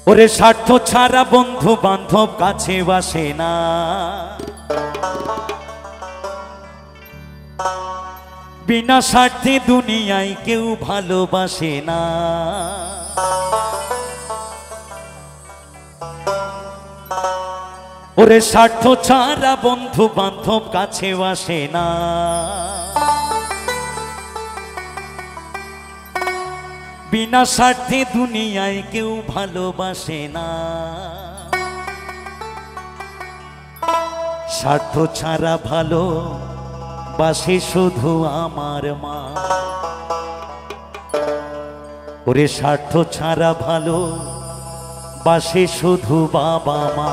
ওরে স্বার্থ ছাড়া বন্ধু বান্ধব কাছে বাসে না, বিনা স্বার্থে দুনিয়ায় কেউ ভালোবাসে না। ওরে স্বার্থ ছাড়া বন্ধু বান্ধব কাছে বাসে না, বিনা স্বার্থে দুনিয়ায় কেউ ভালোবাসে না। স্বার্থ ছাড়া ভালো বাসে শুধু আমার মা। ওরে স্বার্থ ছাড়া ভালো বাসে শুধু বাবা মা।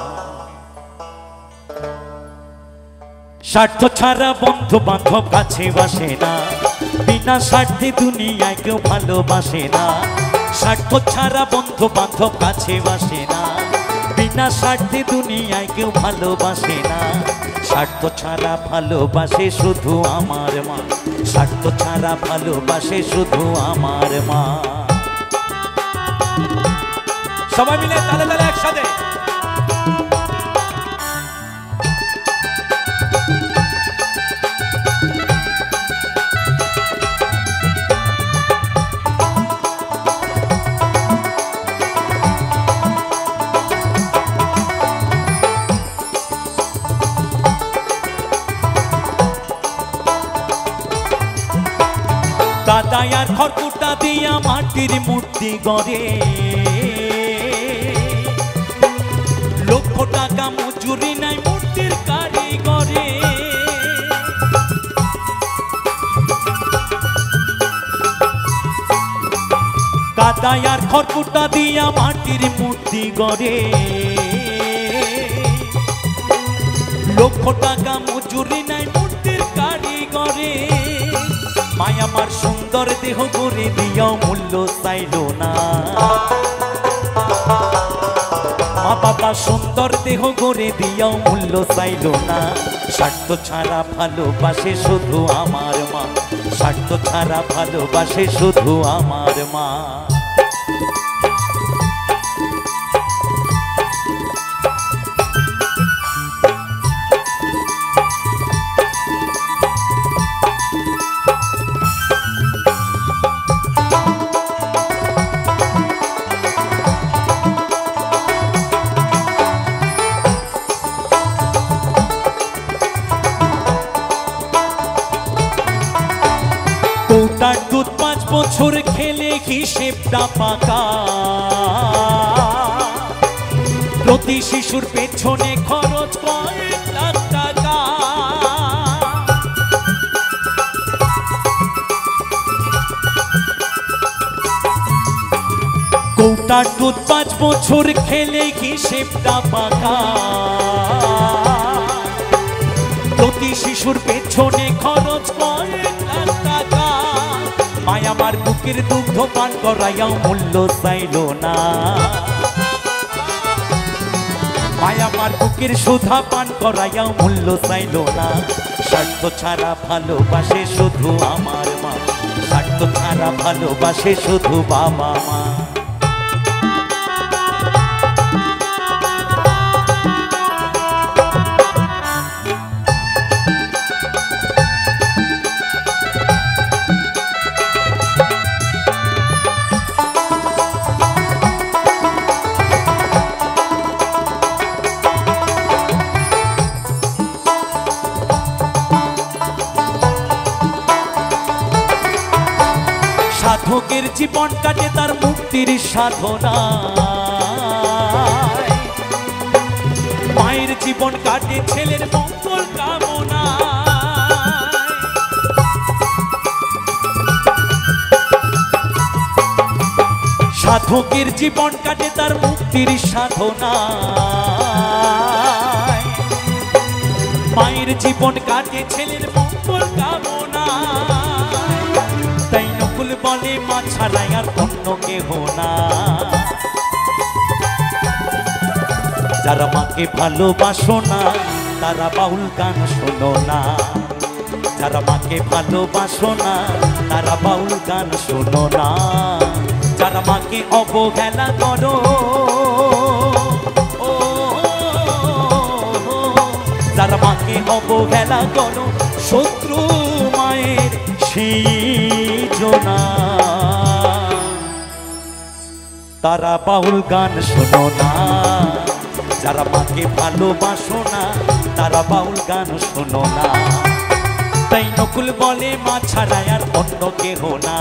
স্বার্থ ছাড়া বন্ধু বান্ধব কাছে বাসে না, বিনা স্বার্থে দুনিয়ায় কেউ ভালোবাসে না। স্বার্থ ছাড়া বন্ধু বান্ধব কাছে বাসে না, বিনা স্বার্থে দুনিয়ায় কেউ ভালোবাসে না। স্বার্থ ছাড়া ভালোবাসে শুধু আমার মা, স্বার্থ ছাড়া ভালোবাসে শুধু আমার মা। সবাই মিলে তালে তালে একসাথে। দাদায়ার খড়কুটা দিয়া মাটির মূর্তি গড়ে, লক্ষ টাকা মজুরি নাই মূর্তির কারিগরে। দাদায়ার খড়কুটা দিয়া মাটির মূর্তি গড়ে, লক্ষ টাকা মজুরি নাই মূর্তির কারিগরে। মায়া আমার সুন্দর দেহ গড়ে দিয়াও মূল্য চাইল না, মা বাবা সুন্দর দেহ গড়ে দিয়াও মূল্য চাইল না। স্বার্থ ছাড়া ভালোবাসে শুধু আমার মা, স্বার্থ ছাড়া ভালোবাসে শুধু আমার মা। কৌটার দুধ 5 বছর খেলে হিসেবটা পাকা, প্রতি শিশুর পেছনে খরচ কয়েক লাখ টাকা। কৌটার দুধ 5 বছর খেলে হিসেবটা পাকা, প্রতি শিশুর পেছনে খরচ কয়েক লাখ টাকা। মায়া আমার বুকের দুগ্ধ পান করাইয়াও মূল্য চাইল না, মায়া আমার বুকের সুধা পান করাইয়াও মূল্য চাইল না। স্বার্থ ছাড়া ভালোবাসে শুধু আমার মা, স্বার্থ ছাড়া ভালোবাসে শুধু বাবা মা। সাধকের জীবন কাটে তার মুক্তির সাধনা, মায়ের জীবন কাটে ছেলের মঙ্গল কামনা। সাধকের জীবন কাটে তার মুক্তির সাধনা, মায়ের জীবন কাটে ছেলের মঙ্গল কামনা। তাই নকুল বলে মা ছাড়াই আর অন্য কেহ না। যারা মাকে ভালোবাসো না তারা বাউল গান শোনো না, যারা মাকে ভালোবাসো না তারা বাউল গান শোনো না। যারা মাকে অবহেলা করো, ও যারা মাকে অবহেলা করো, শত্রু মায়ের সেই জনা, তারা বাউল গান শোনো না। যারা মাকে ভালোবাসো না, তারা বাউল গান শোনো না। তাই নকুল বলে মা ছাড়া আর অন্য কেহ না।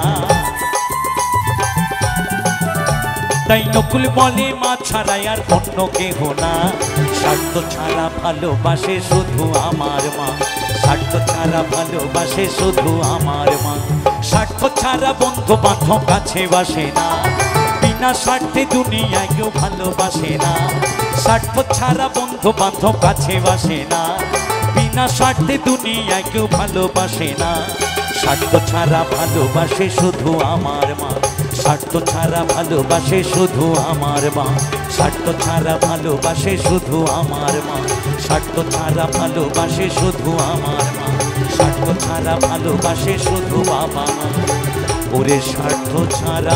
তাই নকুল বলে মা ছাড়া আর অন্য কেহ না। স্বার্থ ছাড়া ভালোবাসে শুধু আমার মা, স্বার্থ ছাড়া ভালোবাসে শুধু আমার মা। স্বার্থ ছাড়া বন্ধু বান্ধব কাছে বাসে না, বিনা স্বার্থে দুনিয়ায় কেউ ভালোবাসে না। স্বার্থ ছাড়া বন্ধু বান্ধব কাছে বাসে না, বিনা স্বার্থে দুনিয়ায় কেউ ভালোবাসে না। স্বার্থ ছাড়া ভালোবাসে শুধু আমার মা, স্বার্থ ছাড়া ভালোবাসে শুধু আমার মা। স্বার্থ ছাড়া ভালোবাসে শুধু আমার মা, স্বার্থ ছাড়া ভালোবাসে শুধু আমার মা। স্বার্থ ছাড়া ভালোবাসে শুধু বাবা মা। ওরে স্বার্থ ছাড়া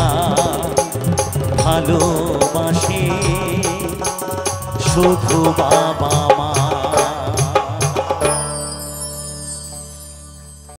ভালোবাসে শুধু বাবা।